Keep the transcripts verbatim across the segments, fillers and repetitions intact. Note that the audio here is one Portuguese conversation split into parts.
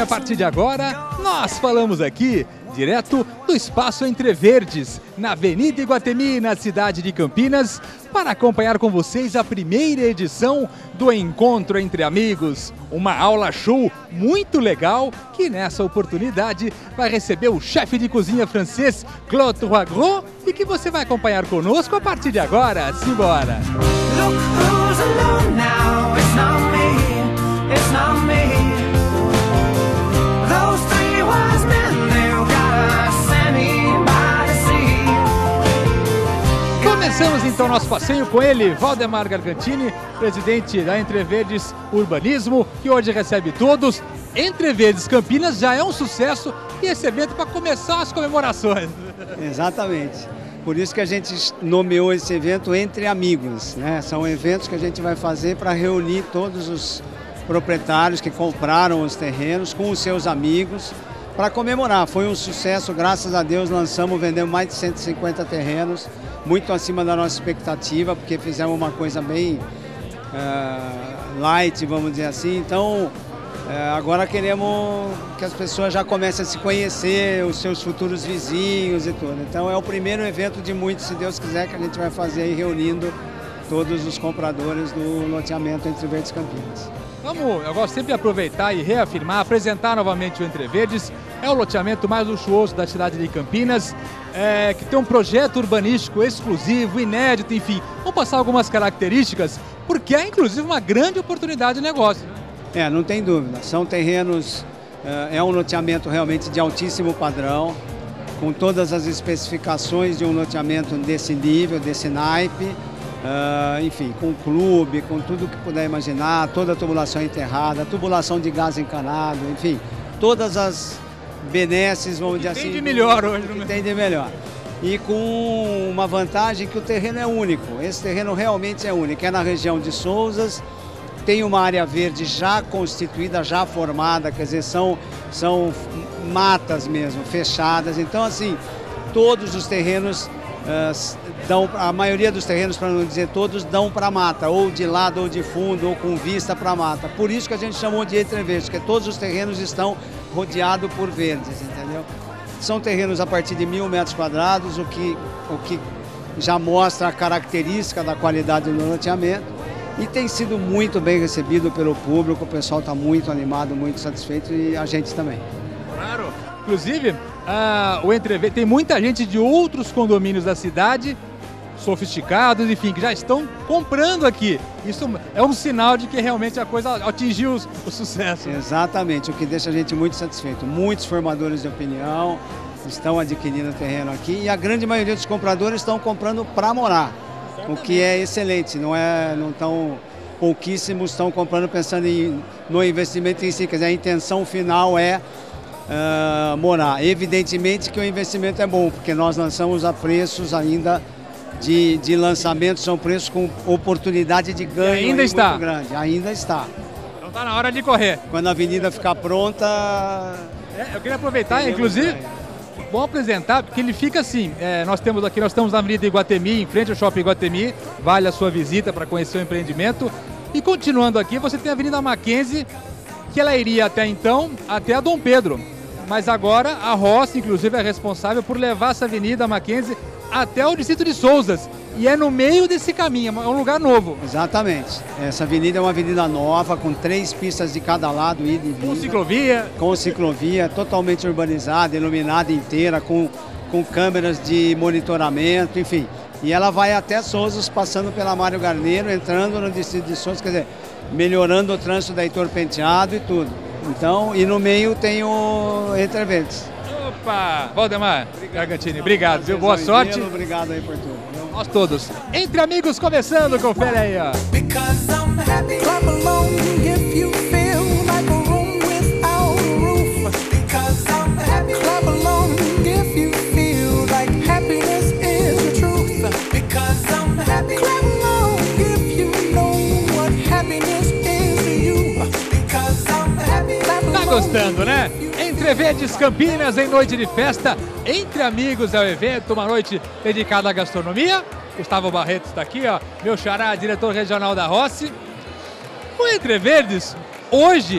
a partir de agora, nós falamos aqui, direto do Espaço Entre Verdes, na Avenida Iguatemi, na cidade de Campinas, para acompanhar com vocês a primeira edição do Encontro Entre Amigos, uma aula show muito legal que nessa oportunidade vai receber o chefe de cozinha francês Claude Troisgros e que você vai acompanhar conosco a partir de agora. Simbora! Look who's alone now, it's not me, it's not me. Those three wise men, they've got a Sammy by the sea. Começamos então nosso passeio com ele, Valdemar Gargantini, presidente da Entre Verdes Urbanismo, que hoje recebe todos. Entre Verdes Campinas já é um sucesso e esse evento para começar as comemorações. Exatamente. Por isso que a gente nomeou esse evento Entre Amigos, né? São eventos que a gente vai fazer para reunir todos os proprietários que compraram os terrenos com os seus amigos para comemorar. Foi um sucesso, graças a Deus, lançamos, vendemos mais de cento e cinquenta terrenos, muito acima da nossa expectativa, porque fizemos uma coisa bem uh, light, vamos dizer assim. Então, uh, agora queremos que as pessoas já comecem a se conhecer, os seus futuros vizinhos e tudo. Então é o primeiro evento de muitos, se Deus quiser, que a gente vai fazer aí, reunindo todos os compradores do loteamento Entre Verdes Campinas. Vamos, eu gosto sempre de aproveitar e reafirmar, apresentar novamente o Entre Verdes. É o loteamento mais luxuoso da cidade de Campinas, é, que tem um projeto urbanístico exclusivo, inédito, enfim. Vamos passar algumas características, porque é inclusive uma grande oportunidade de negócio. É, não tem dúvida. São terrenos, é um loteamento realmente de altíssimo padrão, com todas as especificações de um loteamento desse nível, desse naipe. Uh, enfim, com clube, com tudo que puder imaginar, toda a tubulação enterrada, tubulação de gás encanado, enfim, todas as benesses, vamos dizer assim. Tem de melhor hoje. Que tem de melhor. E com uma vantagem que o terreno é único, esse terreno realmente é único, é na região de Sousas, tem uma área verde já constituída, já formada, quer dizer, são, são matas mesmo, fechadas, então assim, todos os terrenos Uh, dão, a maioria dos terrenos, para não dizer todos, dão para a mata, ou de lado ou de fundo, ou com vista para a mata. Por isso que a gente chamou de Entre Verdes, porque todos os terrenos estão rodeados por verdes, entendeu? São terrenos a partir de mil metros quadrados, o que, o que já mostra a característica da qualidade do loteamento. E tem sido muito bem recebido pelo público, o pessoal está muito animado, muito satisfeito e a gente também. Claro, inclusive... Ah, o Entre Verdes, tem muita gente de outros condomínios da cidade, sofisticados, enfim, que já estão comprando aqui. Isso é um sinal de que realmente a coisa atingiu o sucesso. Exatamente, o que deixa a gente muito satisfeito. Muitos formadores de opinião estão adquirindo terreno aqui e a grande maioria dos compradores estão comprando para morar, o que é excelente. Não é, não tão pouquíssimos estão comprando pensando em, no investimento em si, quer dizer, a intenção final é Uh, morar. Evidentemente que o investimento é bom, porque nós lançamos a preços ainda de, de lançamento, são preços com oportunidade de ganho e ainda está. muito grande. Ainda está. Então está na hora de correr. Quando a avenida ficar pronta... É, eu queria aproveitar, inclusive, bom apresentar, porque ele fica assim, é, nós temos aqui, nós estamos na Avenida Iguatemi, em frente ao Shopping Iguatemi, vale a sua visita para conhecer o empreendimento. E continuando aqui, você tem a Avenida Mackenzie, que ela iria até então, até a Dom Pedro. Mas agora a Rossi, inclusive, é responsável por levar essa Avenida Mackenzie até o distrito de Sousas. E é no meio desse caminho, é um lugar novo. Exatamente. Essa avenida é uma avenida nova, com três pistas de cada lado, ida e vinda. Com ciclovia. Com ciclovia, totalmente urbanizada, iluminada inteira, com, com câmeras de monitoramento, enfim. E ela vai até Sousas, passando pela Mário Garneiro, entrando no distrito de Sousas, quer dizer, melhorando o trânsito da Heitor Penteado e tudo. Então, e no meio tem o Entre Verdes. Opa! Valdemar Gargantini, obrigado, viu? Boa sorte. Obrigado aí por tudo. Nós todos. Entre Amigos começando, confere aí, ó. Gostando, né? Entre Verdes Campinas em noite de festa, Entre Amigos é o evento, uma noite dedicada à gastronomia. Gustavo Barreto está aqui, ó, meu xará, diretor regional da Rossi. O Entre Verdes hoje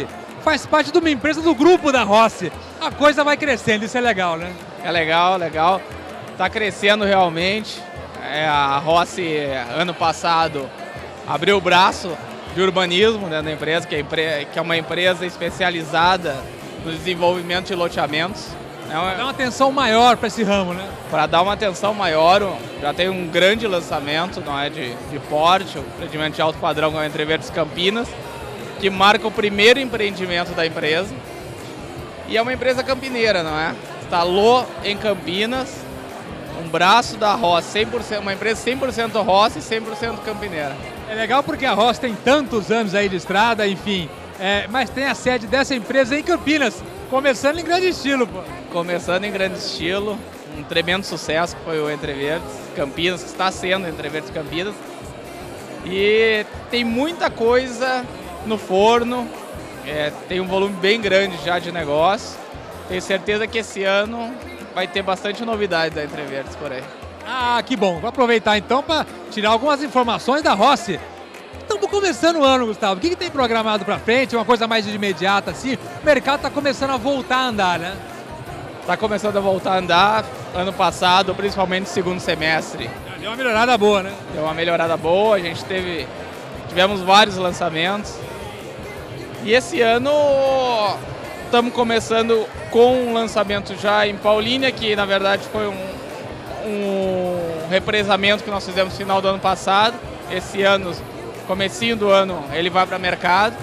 faz parte de uma empresa do grupo da Rossi. A coisa vai crescendo, isso é legal, né? É legal, legal. Tá crescendo realmente. É, a Rossi, ano passado, abriu o braço de urbanismo dentro da empresa, que é, empre... que é uma empresa especializada no desenvolvimento de loteamentos. É uma... Dá uma atenção maior para esse ramo, né? Para dar uma atenção maior, já tem um grande lançamento, não é, de, de porte, o empreendimento de alto padrão com a Entre Verdes Campinas, que marca o primeiro empreendimento da empresa. E é uma empresa campineira, não é? Instalou em Campinas, um braço da Rossi, cem por cento, uma empresa cem por cento Rossi e cem por cento campineira. É legal porque a Rossi tem tantos anos aí de estrada, enfim, é, mas tem a sede dessa empresa em Campinas, começando em grande estilo, pô. Começando em grande estilo, um tremendo sucesso que foi o Entre Verdes Campinas, que está sendo Entre Verdes Campinas. E tem muita coisa no forno, é, tem um volume bem grande já de negócio. Tenho certeza que esse ano vai ter bastante novidade da Entre Verdes por aí. Ah, que bom. Vou aproveitar então para tirar algumas informações da Rossi. Estamos começando o ano, Gustavo. O que, que tem programado para frente? Uma coisa mais de imediata assim? O mercado está começando a voltar a andar, né? Está começando a voltar a andar. Ano passado, principalmente no segundo semestre. Já deu uma melhorada boa, né? Deu uma melhorada boa. A gente teve, tivemos vários lançamentos. E esse ano estamos começando com um lançamento já em Paulínia, que na verdade foi um, um represamento que nós fizemos no final do ano passado. Esse ano, comecinho do ano, ele vai para mercado.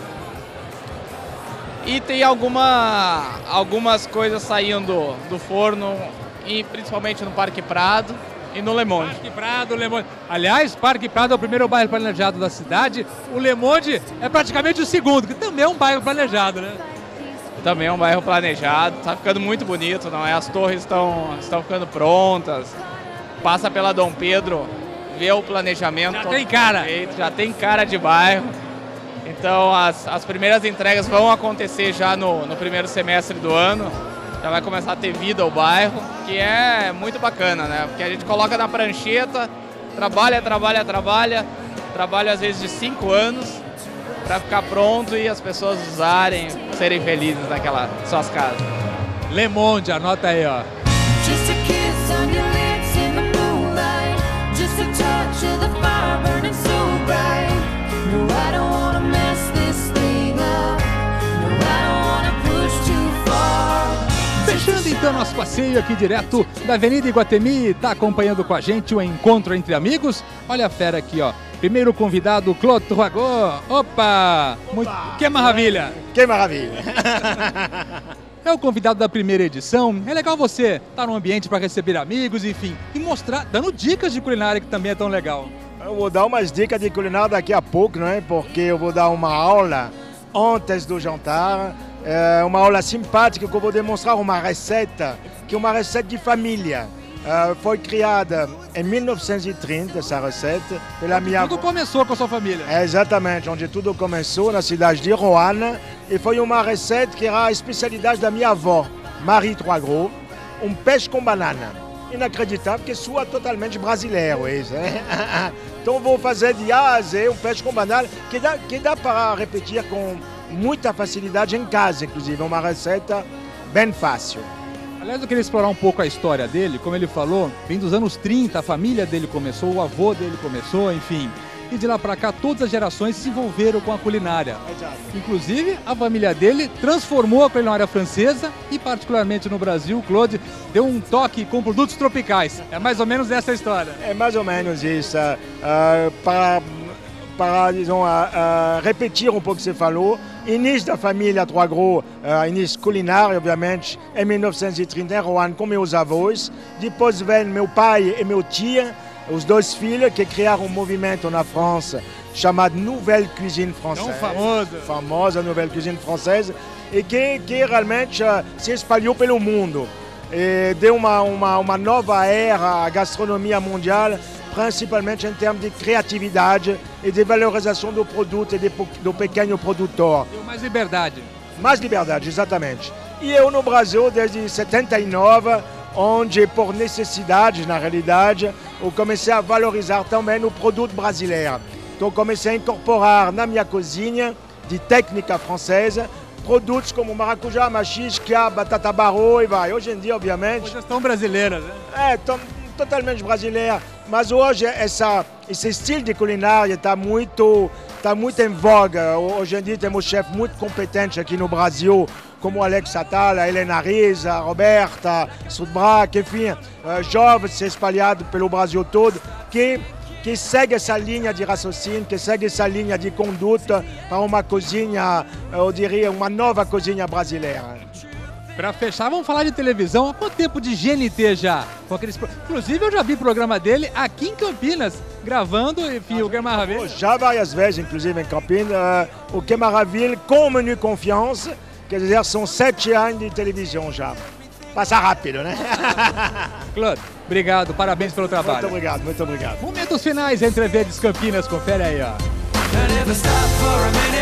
E tem alguma, algumas coisas saindo do forno, e principalmente no Parque Prado e no Le Monde. Parque Prado, Le Monde. Aliás, Parque Prado é o primeiro bairro planejado da cidade. O Le Monde é praticamente o segundo, que também é um bairro planejado, né? Também é um bairro planejado, está ficando muito bonito, não é? As torres estão, estão ficando prontas, passa pela Dom Pedro, vê o planejamento. Já tem cara. Feito, já tem cara de bairro. Então as, as primeiras entregas vão acontecer já no, no primeiro semestre do ano, já vai começar a ter vida o bairro, que é muito bacana, né? Porque a gente coloca na prancheta, trabalha, trabalha, trabalha, trabalha às vezes de cinco anos, para ficar pronto e as pessoas usarem, serem felizes naquelas suas casas. Le Monde, anota aí, ó. Just a kiss on your lips in the moonlight. Just a touch of the fire burning so bright. No, I don't wanna mess this thing up. No, I don't wanna push too far. Fechando então nosso passeio aqui direto da Avenida Iguatemi, está acompanhando com a gente o encontro entre amigos. Olha a fera aqui, ó. Primeiro convidado, Claude Troagot. Opa! Muito... Que maravilha! Que maravilha! É o convidado da primeira edição. É legal você estar num ambiente para receber amigos, enfim, e mostrar, dando dicas de culinária, que também é tão legal. Eu vou dar umas dicas de culinária daqui a pouco, não é? Porque eu vou dar uma aula antes do jantar, é uma aula simpática que eu vou demonstrar uma receita, que é uma receita de família. Uh, foi criada em mil novecentos e trinta, essa receita, pela Onde minha tudo avó. começou com a sua família. É exatamente, onde tudo começou, na cidade de Roanne, e foi uma receita que era a especialidade da minha avó, Marie Troagot, um peixe com banana. Inacreditável, que soa totalmente brasileiro isso, né? Então vou fazer de A a Z um peixe com banana, que dá, que dá para repetir com muita facilidade em casa, inclusive, uma receita bem fácil. Aliás, eu queria explorar um pouco a história dele. Como ele falou, vem dos anos trinta, a família dele começou, o avô dele começou, enfim. E de lá para cá, todas as gerações se envolveram com a culinária. Exato. Inclusive, a família dele transformou a culinária francesa e, particularmente no Brasil, o Claude deu um toque com produtos tropicais. É mais ou menos essa a história. É mais ou menos isso. Uh, para, para disons, uh, uh, repetir um pouco o que você falou, início da família Troagot, uh, início culinário, obviamente, em mil novecentos e trinta, em Roanne, com meus avós. Depois vem meu pai e meu tio, os dois filhos, que criaram um movimento na França chamado Nouvelle Cuisine Française. Tão famoso. Famosa Nouvelle Cuisine Française, e que, que realmente uh, se espalhou pelo mundo. E deu uma, uma, uma nova era à gastronomia mundial, principalmente em termos de criatividade e de valorização do produto e de, do pequeno produtor. Deu mais liberdade. Mais liberdade, exatamente. E eu no Brasil desde setenta e nove, onde por necessidade, na realidade, eu comecei a valorizar também o produto brasileiro. Então comecei a incorporar na minha cozinha de técnica francesa produtos como maracujá, machixe, quiabo, batata barro e vai. Hoje em dia, obviamente... Hoje estão brasileiras, né? É, tão, totalmente brasileira. Mas hoje essa, esse estilo de culinária está muito, tá muito em voga. Hoje em dia temos chefes muito competentes aqui no Brasil, como o Alex Atala, a Helena Riz, a Roberta, Sudbrack, enfim, uh, jovens espalhados pelo Brasil todo, que, que seguem essa linha de raciocínio, que seguem essa linha de conduta para uma cozinha, eu diria, uma nova cozinha brasileira. Para fechar, vamos falar de televisão. Há quanto tempo de G N T já? Com aqueles... Inclusive, eu já vi o programa dele aqui em Campinas, gravando, enfim, o Que Maravilha. Já várias vezes, inclusive em Campinas, uh, o Que Maravilha com o Menu Confiança, quer dizer, são sete anos de televisão já. Passa rápido, né? Claude, obrigado, parabéns pelo trabalho. Muito obrigado, muito obrigado. Momentos finais entre Verdes Campinas, confere aí, ó.